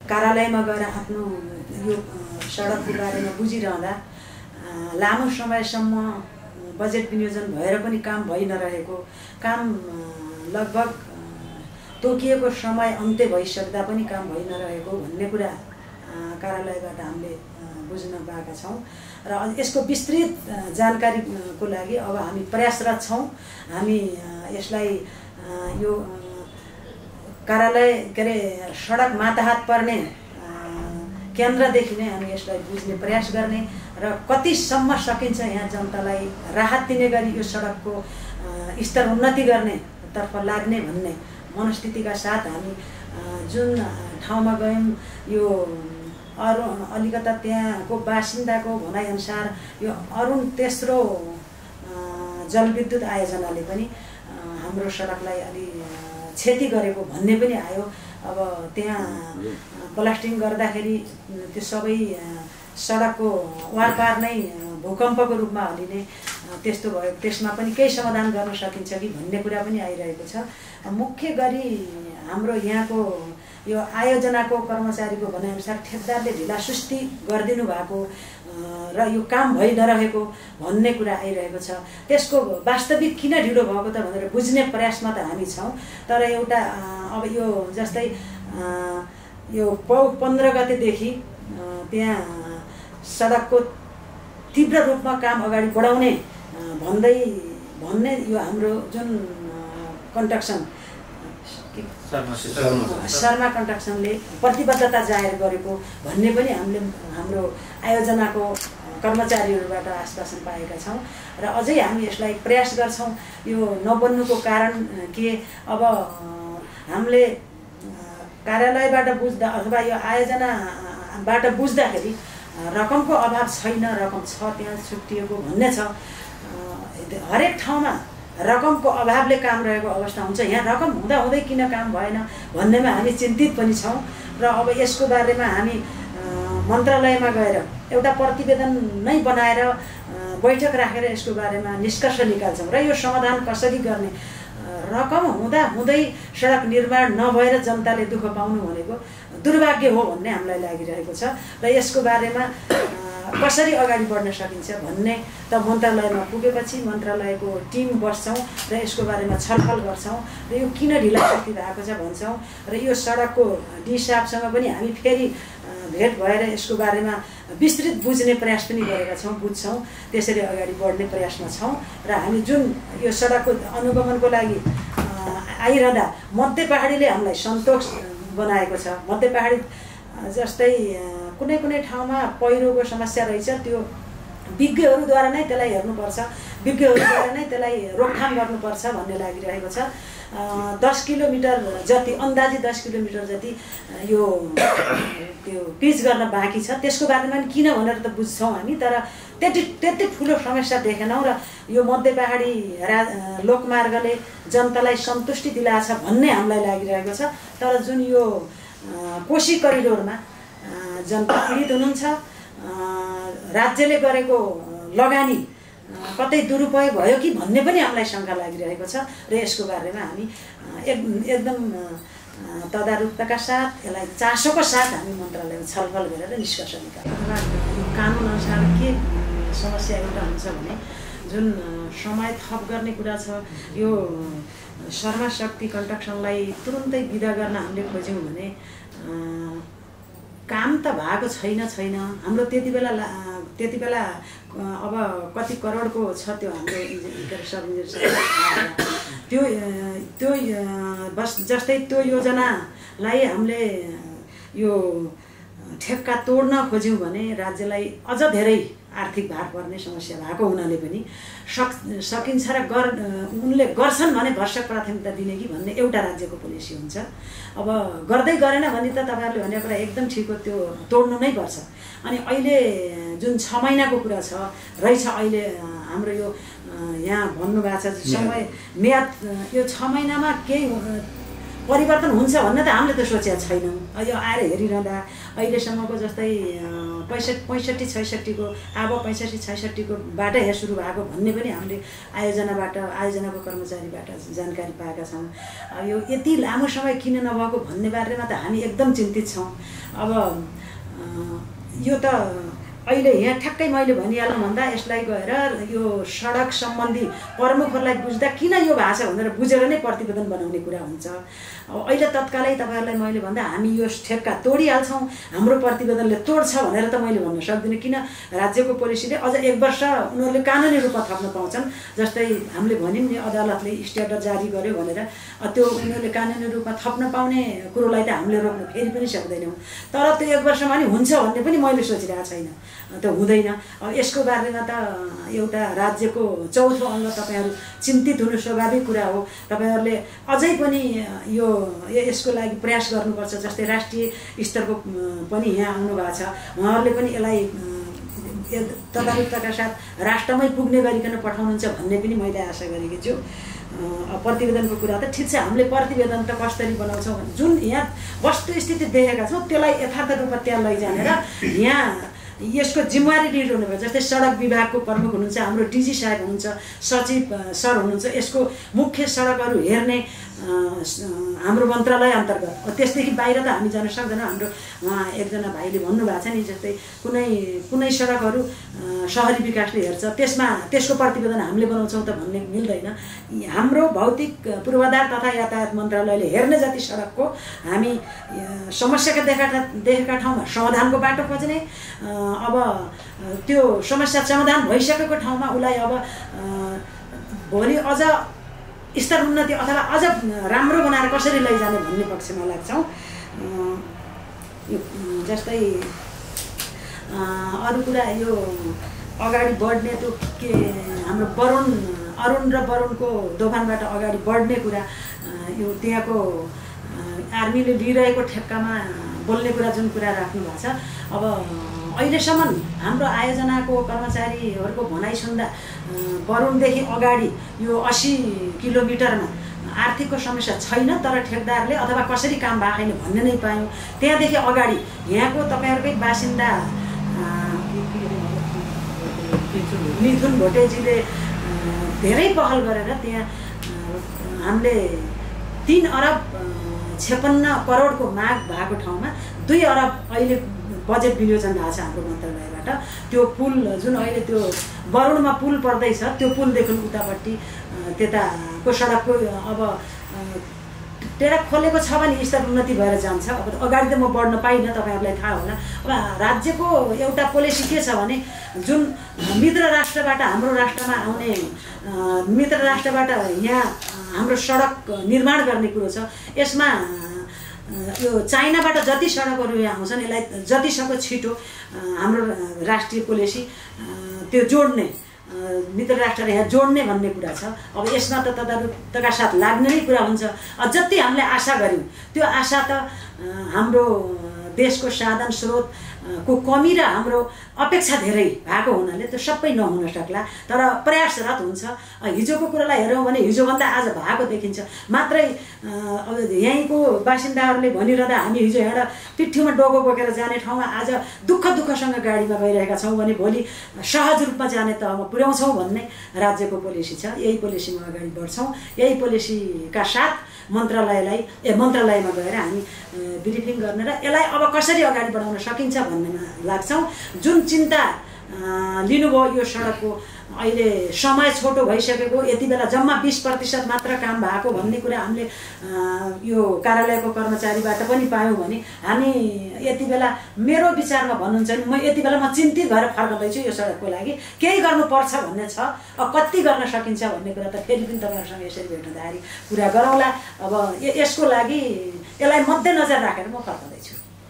कार्यालयमा गएर आफ्नो यो सडकको बारेमा बुझिरहँदा लामो समयसम्म बजेट विनियोजन भएर पनि काम भइ नरहेको, काम लगभग तोकिएको समय अन्त्य भइसक्दा पनि काम भइ नरहेको भन्ने कुरा कार्यालयबाट हामीले बुझ्न पाएका छौँ र यसको विस्तृत जानकारीको लागि अब हामी प्रयासरत छौँ। हामी यसलाई यो कार्यालय के अरे सडक माताहात पर्ने केन्द्रदेखि नै हामी यसलाई बुझ्ने प्रयास गर्ने र कतिसम्म सकिन्छ यहाँ जनतालाई राहत दिने गरी यो सडकको स्तर उन्नति गर्ने तर्फ लाग्ने भन्ने मनस्थितिका साथ हामी जुन ठाउँमा गयौँ यो अलिकता त्यहाँको बासिन्दाको भनाइअनुसार यो अरुण तेस्रो जलविद्युत आयोजनाले पनि हाम्रो सडकलाई अलि क्षति गरेको भन्ने पनि आयो। अब त्यहाँ ब्लास्टिङ गर्दाखेरि त्यो सबै सडकको वारपार नै भूकम्पको रूपमा हलिने त्यस्तो भयो, त्यसमा पनि केही समाधान गर्न सकिन्छ कि भन्ने कुरा पनि आइरहेको छ। मुख्य गरी हाम्रो यहाँको यो आयोजनाको कर्मचारीको भनाइअनुसार ठेकदारले ढिलासुस्ती गरिदिनु भएको र यो काम भइ नरहेको भन्ने कुरा आइरहेको छ। त्यसको वास्तविक किन ढिलो भएको त भनेर बुझ्ने प्रयासमा त हामी छौँ। तर एउटा अब यो जस्तै यो पौष 15 गतेदेखि त्यहाँ सडकको तीव्र रूपमा काम अगाडि बढाउने भन्ने यो हाम्रो जुन कन्स्ट्रक्सन शर्मा कन्स्ट्रक्सनले प्रतिबद्धता जाहेर गरेको भन्ने पनि हामीले हाम्रो आयोजनाको कर्मचारीहरूबाट आश्वासन पाएका छौँ र अझै हामी यसलाई प्रयास गर्छौँ। यो नबन्नुको कारण के, अब हामीले कार्यालयबाट बुझ्दा अथवा यो आयोजनाबाट बुझ्दाखेरि रकमको अभाव छैन, रकम छ, त्यहाँ छुट्टिएको भन्ने छ। हरेक ठाउँमा रकमको अभावले काम रहेको अवस्था हुन्छ। यहाँ रकम हुँदाहुँदै किन काम भएन भन्नेमा हामी चिन्तित पनि छौँ र अब यसको बारेमा हामी मन्त्रालयमा गएर एउटा प्रतिवेदन नै बनाएर बैठक राखेर यसको बारेमा निष्कर्ष निकाल्छौँ र यो समाधान कसरी गर्ने। रकम हुँदाहुँदै सडक निर्माण नभएर जनताले दुःख पाउनु भनेको दुर्भाग्य हो भन्ने हामीलाई लागिरहेको छ र यसको बारेमा कसरी अगाडि बढ्न सकिन्छ भन्ने त मन्त्रालयमा पुगेपछि मन्त्रालयको टिम बस्छौँ र यसको बारेमा छलफल गर्छौँ र यो किन ढिलासुस्ती भएको छ भन्छौँ र यो सडकको डिसाबसँग पनि हामी फेरि भेट भएर यसको बारेमा विस्तृत बुझ्ने प्रयास पनि गरेका छौँ, बुझ्छौँ। त्यसरी अगाडि बढ्ने प्रयासमा छौँ र हामी जुन यो सडकको अनुगमनको लागि आइरहँदा मध्य पहाडीले हामीलाई सन्तोष बनाएको छ। मध्य पहाडी जस्तै कुनै कुनै ठाउँमा पहिरोको समस्या रहेछ, त्यो विज्ञहरूद्वारा नै त्यसलाई हेर्नुपर्छ, विज्ञहरूद्वारा नै त्यसलाई रोकथाम गर्नुपर्छ भन्ने लागिरहेको छ। 10 किलोमिटर जति, अन्दाजी 10 किलोमिटर जति यो त्यो पिच गर्न बाँकी छ। त्यसको बारेमा पनि किन भनेर त बुझ्छौँ हामी, तर त्यति ठुलो समस्या देखेनौँ र यो मध्य पहाडी लोकमार्गले जनतालाई सन्तुष्टि दिलाछ भन्ने हामीलाई लागिरहेको छ। तर जुन यो कोशी करिडोरमा जनता पीडित हुनुहुन्छ, राज्यले गरेको लगानी कतै दुरुपयोग भयो कि भन्ने पनि हामीलाई शङ्का लागिरहेको छ र यसको बारेमा हामी एकदम तदारुकताका साथ, यसलाई चासोको साथ हामी मन्त्रालयमा छलफल गरेर निष्कर्ष निकाल्छौँ। कानुन अनुसार के समस्या एउटा हुन्छ भने जुन समय थप गर्ने कुरा छ, यो शर्मा शक्ति कन्स्ट्रक्सनलाई तुरुन्तै बिदा गर्न हामीले खोज्यौँ भने काम त भएको छैन। हाम्रो त्यति बेला अब कति करोडको छ त्यो हाम्रो सब त्यो बस जस्तै त्यो योजनालाई हामीले यो ठेक्का तोड्न खोज्यौँ भने राज्यलाई अझ धेरै आर्थिक भार पर्ने समस्या भएको हुनाले पनि सकिन्छ र उनले गर्छन् भने भरसक प्राथमिकता दिने कि भन्ने एउटा राज्यको पोलिसी हुन्छ। अब गर्दै गरेन भने त तपाईँहरूले भनेको कुरा एकदम ठिक हो, त्यो तोड्नु नै पर्छ। अनि अहिले जुन 6 महिनाको कुरा रहेछ अहिले हाम्रो यो यहाँ भन्नुभएको छ समय म्याद, यो 6 महिनामा केही परिवर्तन हुन्छ भन्ने त हामीले त सोचेका छैनौँ। यो आएर हेरिरहँदा अहिलेसम्मको जस्तै 65-66को अब 65-66को बाट यहाँ सुरु भएको भन्ने पनि हामीले आयोजनाको कर्मचारीबाट जानकारी पाएका छौँ। यो यति लामो समय किन नभएको भन्ने बारेमा त हामी एकदम चिन्तित छौँ। अब यो त अहिले यहाँ ठ्याक्कै मैले भनिहाल्नु भन्दा यसलाई गएर यो सडक सम्बन्धी प्रमुखहरूलाई बुझ्दा किन यो भएको छ भनेर बुझेर नै प्रतिवेदन बनाउने कुरा हुन्छ। अब अहिले तत्कालै तपाईँहरूलाई मैले भन्दा हामी यो ठेक्का तोडिहाल्छौँ, हाम्रो प्रतिवेदनले तोड्छ भनेर त मैले भन्न सक्दिनँ। किन राज्यको पोलिसीले अझ 1 वर्ष उनीहरूले कानुनी रूपमा थप्न पाउँछन्। जस्तै हामीले भन्यौँ नि अदालतले स्टे अर्डर जारी गर्यो भनेर, त्यो उनीहरूले कानुनी रूपमा थप्न पाउने कुरोलाई त हामीले रोक्न फेरि पनि सक्दैनौँ। तर त्यो 1 वर्षमा नि हुन्छ भन्ने पनि मैले सोचिरहेको छैन, त्यो हुँदैन। अब यसको बारेमा त एउटा राज्यको चौथो अङ्ग तपाईँहरू चिन्तित हुनु स्वाभाविक कुरा हो। तपाईँहरूले अझै पनि यसको लागि प्रयास गर्नुपर्छ। जस्तै राष्ट्रिय स्तरको पनि यहाँ आउनु भएको छ, उहाँहरूले पनि यसलाई तदारुकताका साथ राष्ट्रमै पुग्ने गरिकन पठाउनुहुन्छ भन्ने पनि मैले आशा गरेकी छु। प्रतिवेदनको कुरा त ठिक छ, हामीले प्रतिवेदन त कसरी बनाउँछौँ, जुन यहाँ वस्तुस्थिति देखेका छौँ त्यसलाई यथार्थ रूपमा त्यहाँ लैजाने र यहाँ यसको जिम्मेवारी लिइरहनुपर्छ। जस्तै सडक विभागको प्रमुख हुनुहुन्छ हाम्रो डिजी साहेब हुनुहुन्छ, सचिव सर हुनुहुन्छ, यसको मुख्य सडकहरू हेर्ने हाम्रो मन्त्रालय अन्तर्गत। त्यसदेखि बाहिर त हामी जान सक्दैनौँ। हाम्रो उहाँ एकजना भाइले भन्नुभएको छ नि, जस्तै कुनै सडकहरू सहरी विकासले हेर्छ, त्यसको प्रतिवेदन हामीले बनाउँछौँ त भन्ने मिल्दैन। हाम्रो भौतिक पूर्वाधार तथा यातायात मन्त्रालयले हेर्ने जति सडकको हामी समस्याका देखेका ठाउँमा समाधानको बाटो खोज्ने, अब त्यो समस्या समाधान भइसकेको ठाउँमा उसलाई अब भोलि अझ स्तर उन्नति अथवा अझ राम्रो बनाएर कसरी लैजाने भन्ने पक्षमा लाग्छौँ। जस्तै अरू कुरा यो अगाडि बढ्ने त्यो के हाम्रो अरुण र वरुणको दोभानबाट अगाडि बढ्ने कुरा, यो त्यहाँको आर्मीले लिइरहेको ठेक्कामा बोल्ने कुरा जुन कुरा राख्नु भएको छ। अब अहिलेसम्म हाम्रो आयोजनाको कर्मचारीहरूको भनाइ सुन्दा वरुणदेखि अगाडि यो 80 किलोमिटरमा आर्थिकको समस्या छैन, तर ठेकदारले अथवा कसरी काम भएको छैन भन्ने नै पायौँ। त्यहाँदेखि अगाडि यहाँको तपाईँहरूकै बासिन्दा मिथुन भोटेजीले धेरै पहल गरेर त्यहाँ हामीले 3 अरब 56 करोडको माग भएको ठाउँमा 2 अरब अहिले बजेट विनियोजन भएको छ हाम्रो मन्त्रालयबाट। त्यो पुल जुन अहिले त्यो वरुणमा पुल पर्दैछ, त्यो पुलदेखि उतापट्टि त्यताको सडकको अब टेरा खोलेको छ भने स्तर उन्नति भएर जान्छ। अब अगाडि त म बढ्न पाइनँ, तपाईँहरूलाई थाहा होला। अब राज्यको एउटा पोलिसी के छ भने जुन मित्र राष्ट्रबाट हाम्रो राष्ट्रमा आउने मित्र राष्ट्रबाट यहाँ हाम्रो सडक निर्माण गर्ने कुरो छ। यसमा यो चाइनाबाट जति सडकहरू यहाँ आउँछन् यसलाई जतिसक्दो छिटो हाम्रो राष्ट्रिय पोलिसी त्यो जोड्ने, मित्र राष्ट्रले यहाँ जोड्ने भन्ने कुरा छ। अब यसमा त तदारुकताका साथ लाग्ने नै कुरा हुन्छ। जति हामीले आशा गऱ्यौँ त्यो आशा त हाम्रो देशको साधन स्रोतको कमी र हाम्रो अपेक्षा धेरै भएको हुनाले त्यो सबै नहुन सक्ला, तर प्रयासरत हुन्छ। हिजोको कुरालाई हेरौँ भने हिजोभन्दा आज भएको देखिन्छ। मात्रै अब यहीँको बासिन्दाहरूले भनिरहँदा हामी हिजो यहाँ पिठ्यूमा डोको बोकेर जाने ठाउँमा आज दुःखसँग गाडीमा गइरहेका छौँ भने भोलि सहज रूपमा जाने तहमा पुर्याउँछौँ भन्ने राज्यको पोलिसी छ। यही पोलिसीमा अगाडि बढ्छौँ। यही पोलिसीका साथ मन्त्रालयमा गएर हामी ब्रिफिङ गर्ने र यसलाई अब कसरी अगाडि बढाउन सकिन्छ भन्नेमा लाग्छौँ। जुन चिन्ता लिनुभयो यो सडकको अहिले समय छोटो भइसकेको, यति बेला जम्मा 20% मात्र काम भएको भन्ने कुरा हामीले यो कार्यालयको कर्मचारीबाट पनि पायौँ भने हामी यति बेला मेरो विचारमा भन्नुहुन्छ नि म यति बेला चिन्तित भएर फर्कँदैछु। यो सडकको लागि केही गर्नुपर्छ भन्ने छ। अब कति गर्न सकिन्छ भन्ने कुरा त फेरि पनि तपाईँहरूसँग यसरी भेट्दाखेरि कुरा गरौँला। अब यसको लागि यसलाई मध्यनजर राखेर म फर्कँदैछु।